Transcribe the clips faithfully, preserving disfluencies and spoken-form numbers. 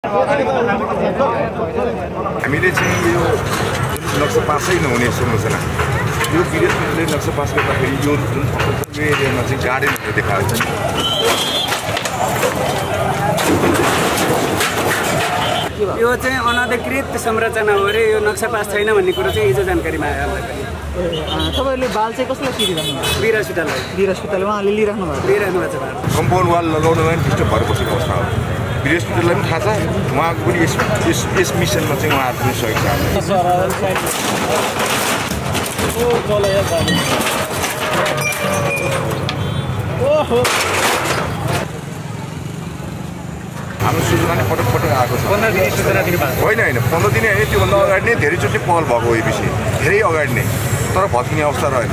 हामीले चाहिँ यो नक्सा पासै नहुने संरचना यो विदेशले नक्सा पास गर्दाखेरि यो जुन एरियामा चाहिँ गार्डनहरू देखाएको छ यो चाहिँ अनधिकृत संरचना हो रे यो नक्सा पास छैन भन्ने कुरो चाहिँ हिजो जानकारीमा आयो मलाई पनि तपाईहरुले बाल चाहिँ कसलाई तिरिराख्नु भएको वीर अस्पताललाई वीर अस्पतालमा उहाँले लिइराख्नु भएको लिइराख्नु भएको छ कम्पाउन्ड वाल लगाउनलाई डिस्टर्ब भएर बसेको अवस्था हो वीर अस्पताललाई पनि थाहा छ उहाँको पनि यस यस मिसनमा चाहिँ उहाँहरू पनि सहयोग छ हाम्रो सूचना नै पटक पटक आएको छ पन्ध्र दिन सूचना दिनुभएको होइन होइन पन्ध्र दिन होइन त्योभन्दा अगाडि नै धेरैचोटि पहल भएको हो यो विषय धेरै अगाडि नै तर भत्किने अवस्था रहेन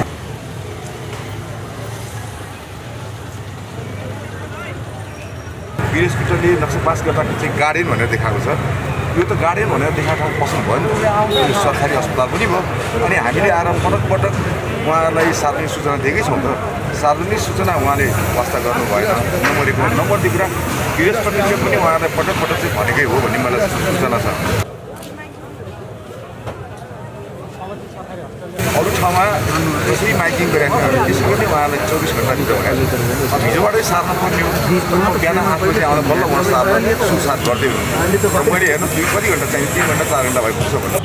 वीर अस्पतालले नक्सा पास गर्दाखेरि चाहिँ गार्डन भनेर देखाएको छ यो त गार्डन भनेर देखाएको ठाउँ पसन्द भयो नि यो सरकारी अस्पताल पनि भयो अनि हामीले आएर पटक पटक उहाँलाई सार्वजनिक सूचना दिएकै छौँ त सार्वजनिक सूचना उहाँले वास्ता गर्नु भएन नम्बर एक नम्बर दुई कुरा वीर अस्पतालले पनि उहाँलाई पटक पटक चाहिँ भनेकै हो भन्ने मलाई सूचना छ अरू ठाउँमा त्यसै माइकिङ गरेको त्यसै पनि उहाँलाई चौबिस घन्टा भित्र भनेको हिजोबाटै सार्न पर्ने हो बिहान आठ बजी आउँदा बल्ल उहाँ सार्न सुसार गर्दै हुनुहुन्छ मैले हेर्नु दुई कति घन्टा चाहियो तिन घन्टा चार घन्टा भइपुग्छ भन्नु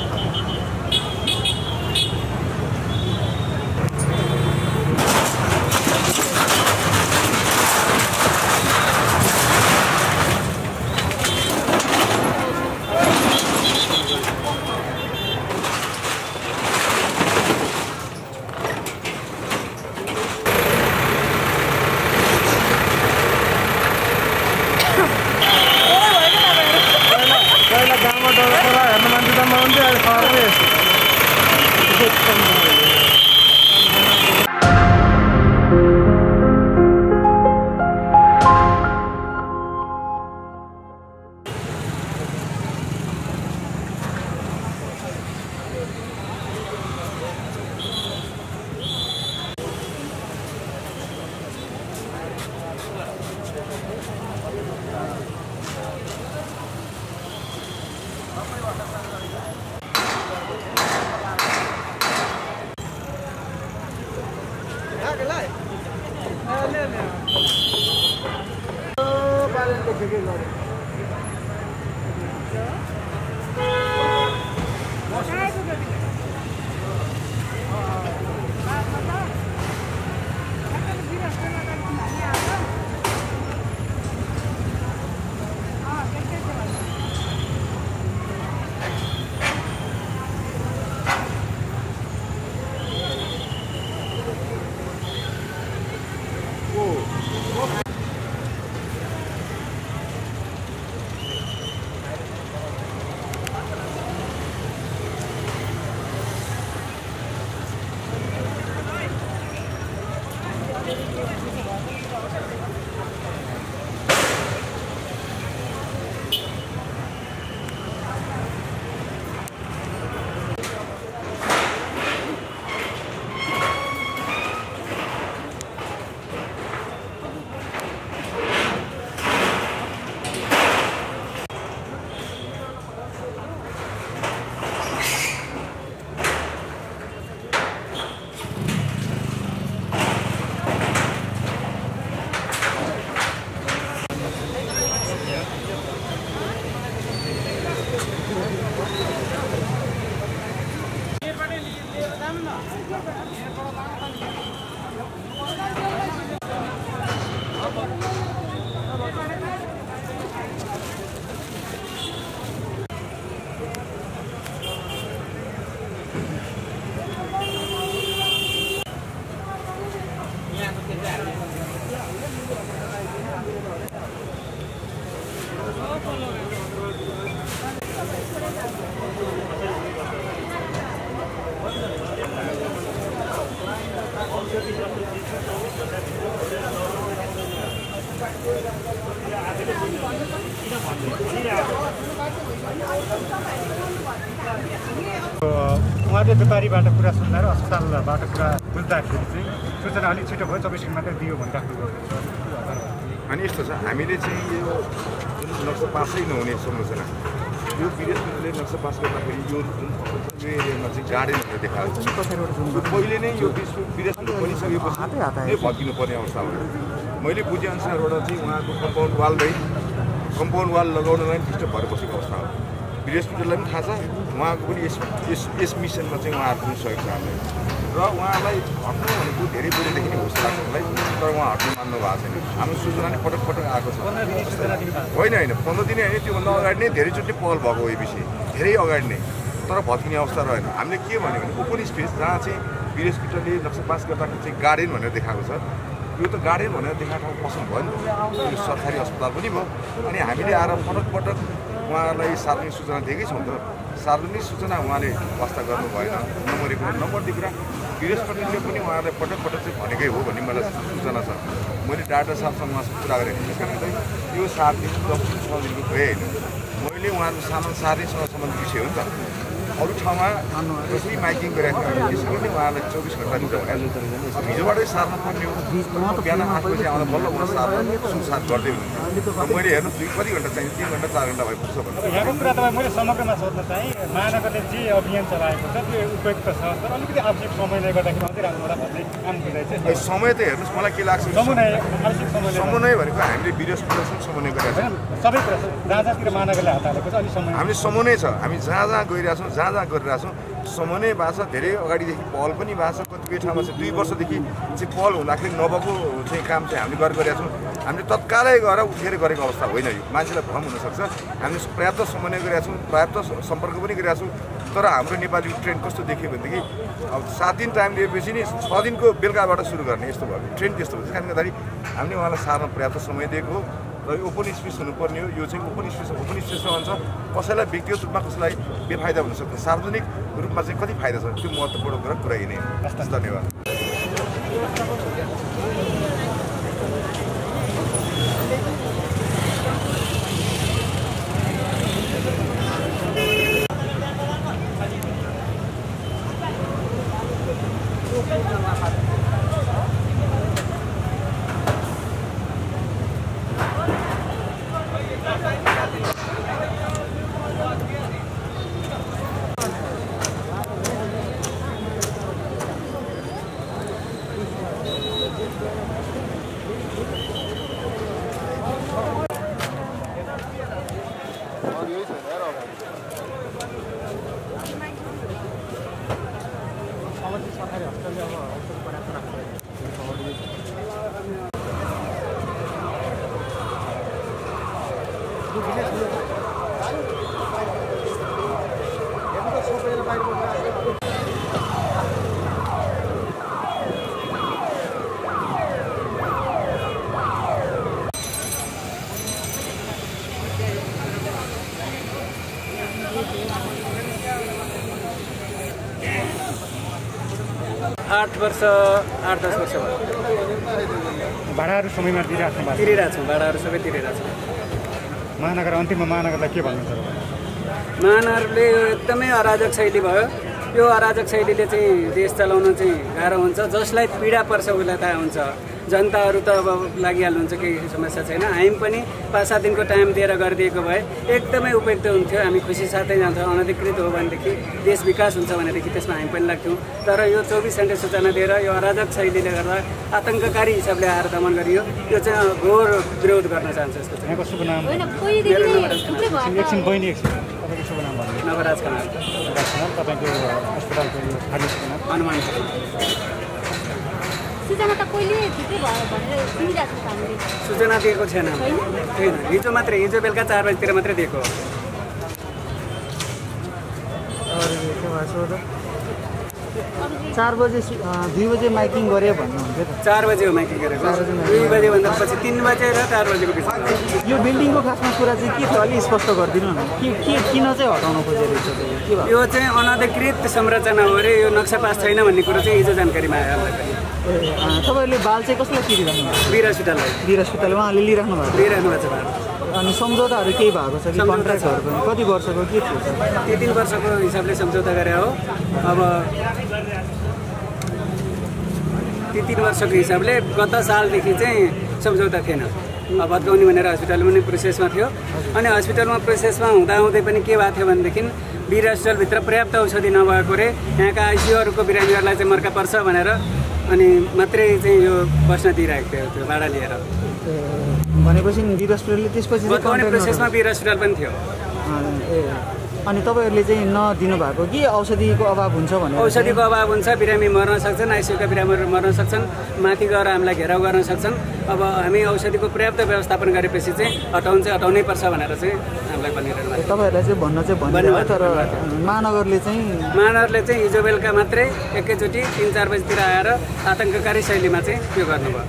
उहाँले व्यापारीबाट कुरा सुन्दा र अस्पतालबाट कुरा बुझ्दाखेरि चाहिँ सूचना अलिक छिटो भयो चौबिस घन्टा मात्रै दियो भनिराख्नु अनि यस्तो छ हामीले चाहिँ यो जुन नक्सा पासै नहुने संरचना यो विदेशले नक्सा पास गर्दाखेरि यो जुन यो एरियामा चाहिँ गार्डनहरू देखाएको छ पहिले नै यो विदेशले बनिसकेपछि नै भत्किनु पर्ने अवस्था हो मैले बुझेअनुसारबाट चाहिँ उहाँको कम्पाउन्ड वालमै कम्पाउन्ड वाल लगाउनलाई डिस्टर्ब भएर बसेको अवस्था हो विदेश हस्पिटललाई पनि थाहा छ उहाँको पनि यस यस यस मिसनमा चाहिँ उहाँहरू पनि सहयोग छ हामीलाई र उहाँलाई हट्नु भनेको धेरै बेलादेखि नै होस् लाग्छ मलाई तर उहाँ हट्नु मान्नु भएको छैन हाम्रो सूचना नै पटक पटक आएको छ होइन होइन पन्ध्र दिनै होइन त्योभन्दा अगाडि नै धेरैचोटि पहल भएको यो विषय धेरै अगाडि नै तर भत्किने अवस्था रहेन हामीले के भन्यो भने ओपन स्पेस जहाँ चाहिँ विदेश हस्पिटलले नक्सा पास गर्दाखेरि चाहिँ गार्डन भनेर देखाएको छ यो त गार्डन भनेर देखाएको पसन्द भयो नि यो सरकारी अस्पताल पनि भयो अनि हामीले आएर पटक पटक उहाँलाई सार्वजनिक सूचना दिएकै छौँ त सार्वजनिक सूचना उहाँले वास्ता गर्नु भएन नम्बर एक कुरा नम्बर दुई कुरा विदेश पटेलले पनि उहाँलाई पटक पटक चाहिँ भनेकै हो भन्ने मलाई सूचना छ मैले डाक्टर साहबसँग उहाँसँग कुरा गरेको थिएँ त्यस कारण चाहिँ यो सात दिन दस दिन छ दिनको गएँ होइन मैले उहाँहरूको सामान सार्नेसँग सम्बन्धित विषय हो नि त अरू ठाउँमा जस्तै माइकिङ गरेको थियो त्यसरी नै उहाँलाई चौबिस घन्टा दिन्छ हिजोबाटै सार्न पर्ने हो बिहान आठ बजी आउँदा बल्ल उहाँ सार्न सुसार गर्दै हुनुहुन्छ मैले हेर्नु दुई कति घन्टा चाहिन्छ तिन घन्टा चार घन्टा भइपुग्छ भन्नु यहाँको कुरा तपाईँ मैले समग्रमा सोध्न चाहेँ महानगरले जे अभियान चलाएको छ त्यो उपयुक्त छ तर अलिकति आवश्यक समयले गर्दाखेरि मात्रै राम्रो होला भन्ने काम गरिरहेको छ समय त हेर्नुहोस् मलाई के लाग्छ समन्वय आवश्यक समयले समन्वय भनेको हामीले विदेश प्रदर्शन समन्वय गरेका छौँ सबै कुरा जहाँ जहाँतिर महानगरले हात हालेको छ अलिक समय हामीले समन्वय छ हामी जहाँ जहाँ गइरहेको छौँ जहाँ जहाँ गरिरहेको छौँ समन्वय भएको छ धेरै अगाडिदेखि पहल पनि भएको छ कतिपय ठाउँमा चाहिँ दुई वर्षदेखि चाहिँ पहल हुँदाखेरि नभएको चाहिँ काम चाहिँ हामीले गरिरहेका छौँ हामीले तत्कालै गएर उठेर गरेको अवस्था होइन यो मान्छेलाई भ्रम हुनसक्छ हामीले पर्याप्त समन्वय गरेका छौँ पर्याप्त सम्पर्क पनि गरिरहेका छौँ तर हाम्रो नेपाली ट्रेन कस्तो देख्यो भनेदेखि अब सात दिन टाइम लिएपछि नि छ दिनको बेलुकाबाट सुरु गर्ने यस्तो भयो ट्रेन त्यस्तो भयो त्यस कारणले गर्दाखेरि हामीले उहाँलाई सार्न पर्याप्त समय दिएको हो र यो ओपन स्पेस हुनुपर्ने हो यो चाहिँ ओपन स्पेस ओपन स्पेसमा भन्छ कसैलाई व्यक्तिगत रूपमा कसैलाई बेफाइदा हुनसक्छ सार्वजनिक रूपमा चाहिँ कति फाइदा छ त्यो महत्त्वपूर्ण कुरा कुरा यही नै हो धन्यवाद आठ वर्ष आठ दस वर्ष भयो भाडाहरू समयमा दिइरहेको छौँ तिरिरहेको छौँ भाडाहरू सबै तिरिरहेको छौँ महानगर अन्तिममा महानगरलाई के भन्नुहुन्छ महानगरले यो एकदमै अराजक शैली भयो यो अराजक शैलीले चाहिँ देश चलाउन चाहिँ गाह्रो हुन्छ जसलाई पीडा पर्छ उसलाई थाहा हुन्छ जनताहरू त अब लागिहाल्नुहुन्छ केही समस्या छैन हामी पनि पाँच सात दिनको टाइम दिएर गरिदिएको भए एकदमै उपयुक्त हुन्थ्यो हामी खुसी साथै जान्थ्यौँ अनधिकृत हो भनेदेखि देश विकास हुन्छ भनेदेखि त्यसमा हामी पनि लाग्थ्यौँ तर यो चौबिस घन्टे सूचना दिएर यो अराजक शैलीले गर्दा आतङ्ककारी हिसाबले आएर दमन गरियो यो चाहिँ घोर विरोध गर्न चाहन्छु यसको यहाँको शुभ नाम नवराज खनाल तपाईँको अस्पतालको हनुमान सूचना त कहिले भित्रै भयो भनेर सुनिरहेको छ हामीले सूचना दिएको छैन छैन हिजो मात्रै हिजो बेलुका चार बजीतिर मात्रै दिएको चार बजे दुई बजे माइकिङ गऱ्यो भन्नुहुन्थ्यो त चार बजे हो माइकिङ गरेको दुई बजेभन्दा पछि तिन बजे र चार बजेको बिचमा यो बिल्डिङको खासमा कुरा चाहिँ के थियो अलिक स्पष्ट गरिदिनु न के के किन चाहिँ हटाउन खोजेको छ के भयो यो चाहिँ अनधिकृत संरचना हो अरे यो नक्सा पास छैन भन्ने कुरो चाहिँ हिजो जानकारीमा आयो हामीलाई पनि तपाईँहरूले बाल चाहिँ कसलाई तिरिराख्नु भएको वीर हस्पिटललाई वीर हस्पिटल उहाँले लिइराख्नु भएको लिइरहनु भएको छ भाडा अनि सम्झौताहरू केही भएको छ कि कन्ट्र्याक्टहरू पनि कति वर्षको के थियो सर त्यो तिन वर्षको हिसाबले सम्झौता गरे हो अब त्यो तिन वर्षको हिसाबले गत सालदेखि चाहिँ सम्झौता थिएन भत्काउने भनेर हस्पिटलमा पनि प्रोसेसमा थियो। अनि हस्पिटलमा प्रोसेसमा हुँदाहुँदै पनि के भएको थियो भनेदेखि वीर हस्पिटलभित्र पर्याप्त औषधि नभएकोले यहाँका आइसियुहरूको बिरामीहरूलाई चाहिँ मर्का पर्छ भनेर अनि मात्रै चाहिँ यो बस्न दिइरहेको थियो त्यो भाडा लिएर। भनेपछि वीर हस्पिटलले त्यसपछि भत्काउने प्रोसेसमा वीर हस्पिटल पनि थियो। ए अनि तपाईँहरूले चाहिँ नदिनु भएको कि औषधिको अभाव हुन्छ भने? औषधिको अभाव हुन्छ, बिरामी मर्न सक्छन्, आइसियुका बिरामीहरू मर्न सक्छन्, माथि गएर हामीलाई घेराउ गर्न सक्छन्। अब हामी औषधिको पर्याप्त व्यवस्थापन गरेपछि चाहिँ हटाउनु चाहिँ हटाउनै पर्छ भनेर चाहिँ हामीलाई भनिरहनु भएको। तपाईँहरूलाई चाहिँ भन्न चाहिँ भन्नुभयो, तर महानगरले चाहिँ महानगरले चाहिँ हिजो बेलुका मात्रै एकैचोटि तिन चार बजीतिर आएर आतङ्ककारी शैलीमा चाहिँ त्यो गर्नुभयो।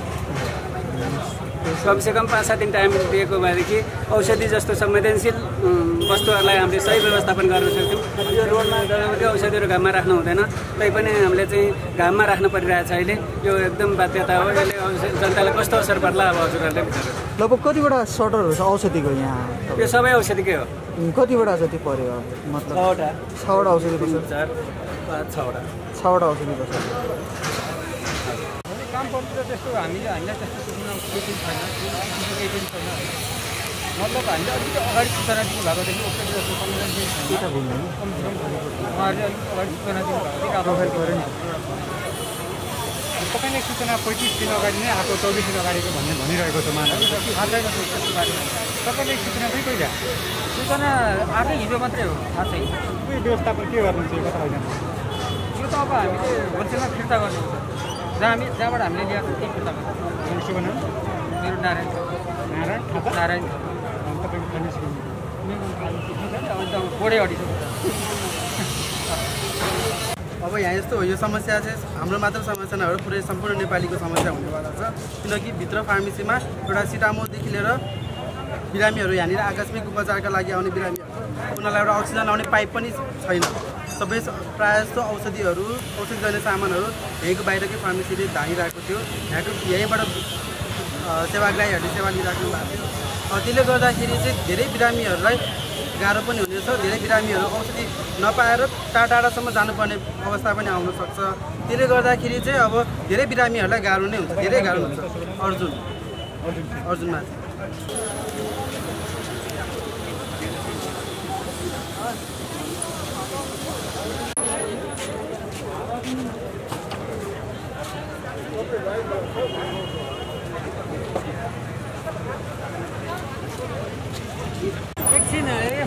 कमसेकम पाँच सात दिन टाइम दिएको भएदेखि औषधि जस्तो संवेदनशील वस्तुहरूलाई हामीले सही व्यवस्थापन गर्न सक्छौँ। यो रोडमा औषधिहरू घाममा राख्नु हुँदैन, तैपनि हामीले चाहिँ घाममा राख्नु परिरहेछ अहिले। यो एकदम बाध्यता हो, यसले जनतालाई कस्तो असर पर्ला अब हजुरहरूले विचार। लगभग कतिवटा सटरहरू छ औषधिको यहाँ? यो सबै औषधिकै हो। कतिवटा जति पर्यो मतलब? छवटा छवटा औषधिको छ। चार पाँच छवटा छवटा औषधिको छ। काम पर्नु त त्यस्तो हामीले हामीलाई त्यस्तो सुन्न केही पनि छैन, केही पनि छैन। मतलब हामीले अलिकति अगाडि सूचना दिनु भएकोदेखि ओपिडी जस्तो संवेदनशील छैन। कमसेकम उहाँहरूले अलिक अगाडि सूचना दिनु भएको थियो। तपाईँले सूचना पैँतिस दिन अगाडि नै आएको, चौबिस दिन अगाडिको भन्ने भनिरहेको छ महानगरले। थाहा छैन त्यसको बारेमा। तपाईँले सूचना चाहिँ कहिले? सूचना आएकै हिजो मात्रै हो, थाहा छैन। उयो व्यवस्थापन के गर्नुहुन्छ यो कता होइन? यो त अब हामीले होलसेलमा फिर्ता गर्नुहुन्छ। जहाँ हामी जहाँबाट हामीले ल्याएको त्यही फिर्ता गर्छ। मेरो शुभ नाम? मेरो नारायण नारायण थापा। नारायण तपाईँको फार्मेसी मेरो एकदम बोडे अडिसक्यो। अब यहाँ यस्तो हो, यो समस्या चाहिँ हाम्रो मात्र समस्या नभएर पुरै सम्पूर्ण नेपालीको समस्या हुनेवाला छ। किनकि भित्र फार्मेसीमा एउटा सिटामोलदेखि लिएर बिरामीहरू यहाँनिर आकस्मिक उपचारका लागि आउने बिरामीहरू उनीहरूलाई एउटा अक्सिजन आउने पाइप पनि छैन। सबै प्रायः जस्तो औषधिहरू औषधिजन्य सामानहरू यहीँको बाहिरकै फार्मेसीले धानिरहेको थियो। यहाँको यहीँबाट सेवाग्राहीहरूले सेवा लिइराख्नु भएको थियो। त्यसले गर्दाखेरि चाहिँ धेरै बिरामीहरूलाई गाह्रो पनि हुनेछ। धेरै बिरामीहरू औषधि नपाएर टाढा टाढासम्म जानुपर्ने अवस्था पनि आउन सक्छ। त्यसले गर्दाखेरि चाहिँ अब धेरै बिरामीहरूलाई गाह्रो नै हुन्छ, धेरै गाह्रो हुन्छ। अर्जुन अर्जुनमा एकछिन है।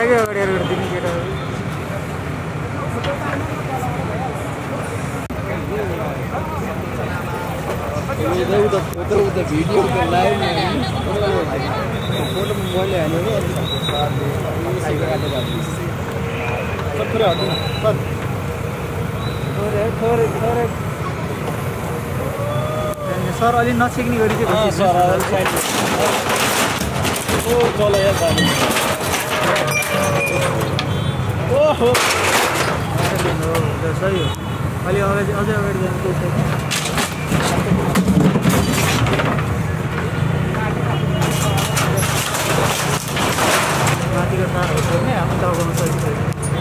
बाइकै अगाडि अगाडि दिने केटाहरू भिडियो लाइभ फोटो मोबाइलले हाल्यो सर अलि नछेक्ने गरी चाहिँ ओहो सही हो अलि अगाडि अझै अगाडि जानु केही छैन माथिको तारहरू नै हामी दबाउन सकिन्छ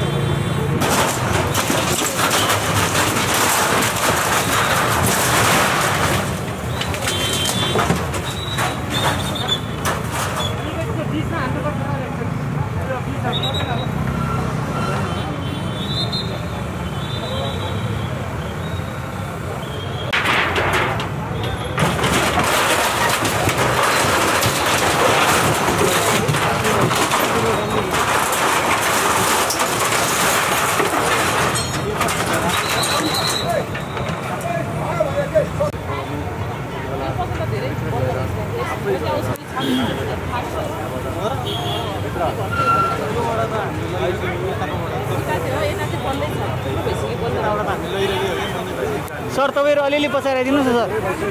सर तपाईँहरू अलिअलि पछाडि आइदिनुहोस् न सर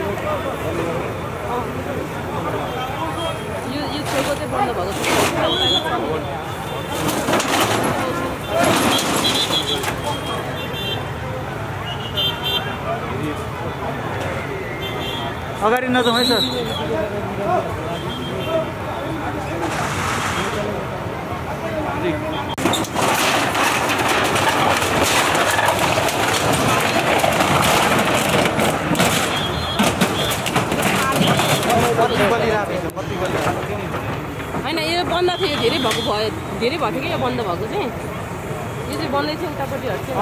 यो यो छेउको चाहिँ बन्द भएको छ अगाडि नजाउँ है सर होइन यो बन्द थियो धेरै भएको भयो धेरै भएको थियो कि यो बन्द भएको चाहिँ यो चाहिँ बन्दै थियो उतापट्टि हट्थ्यो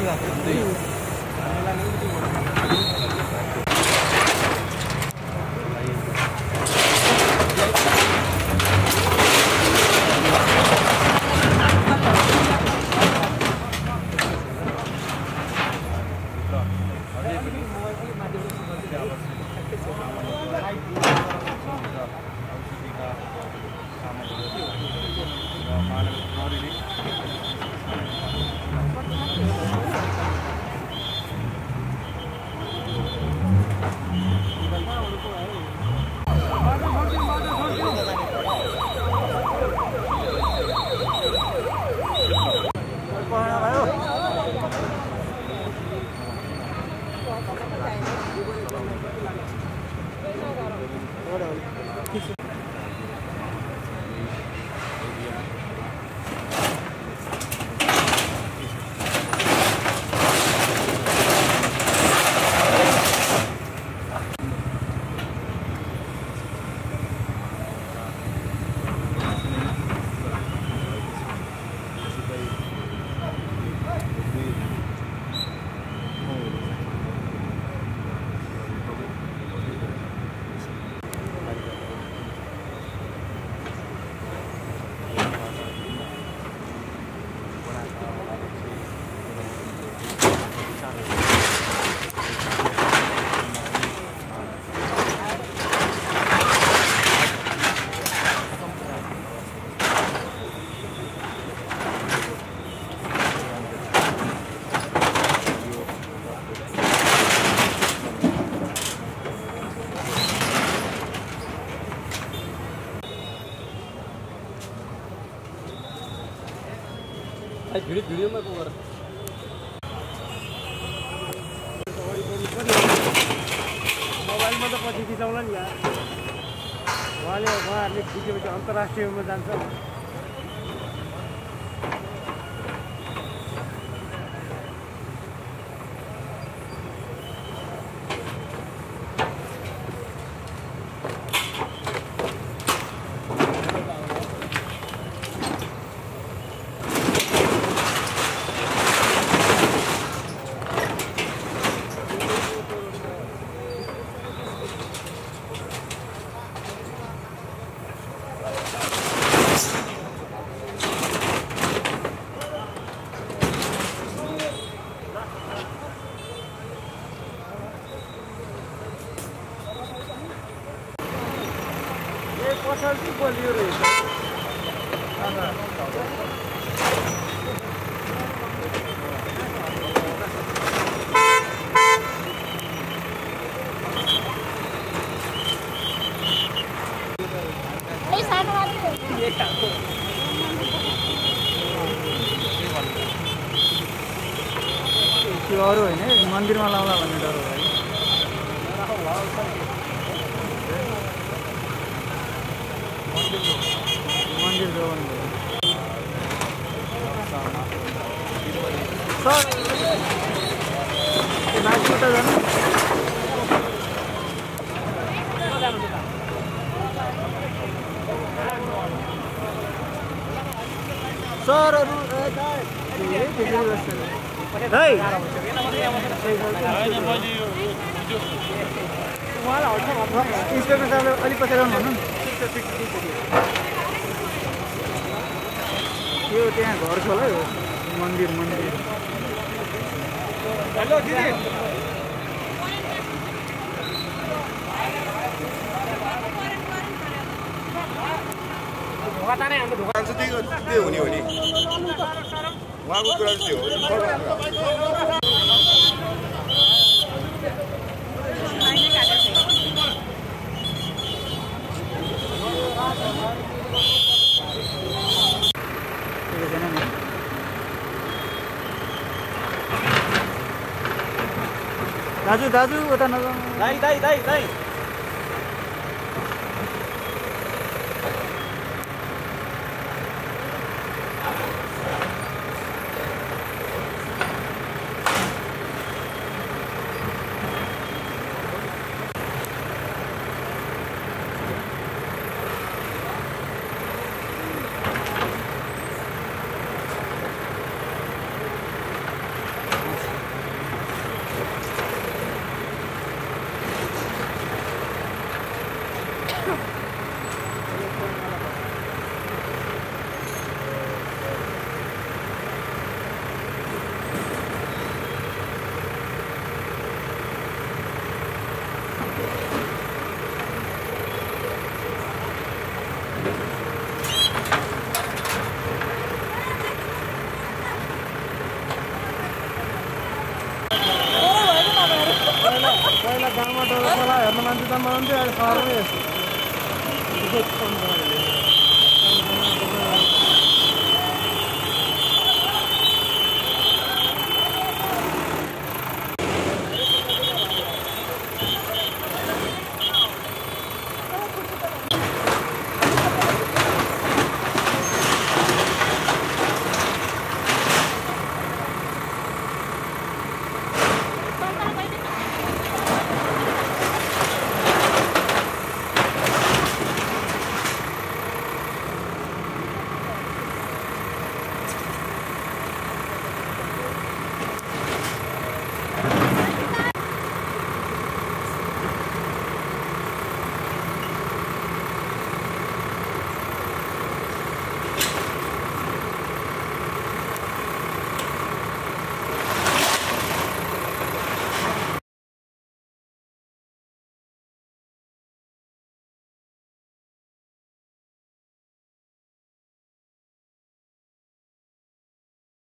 भिडियो भिडियोमा को गर मोबाइलमा त पछि खिचाउला नि यार उहाँले उहाँहरूले खिचेपछि अन्तर्राष्ट्रियमा जान्छ त्यो अरू होइन मन्दिरमा लाउँला भन्ने डर हो है मन्दिर जोगाउनु सर नाचबाट जानु सरहरू इन्सपेक्टर साहबले अलिक पछि आउनु भन्नु यो त्यहाँ घर छ होला मन्दिर मन्दिर हेलो दिदी ढोका ताने हाम्रो ढोका चाहिँ त्यही त्यही हुने हो नि उहाँको कुरा चाहिँ हो दाजु दाजु उता नजाउँ दाइ दाइ दाइ दाइ पहिला गाउँमा डर खोला हेर्न मान्छे त मान्थ्यो अहिले सहरमै यस्तो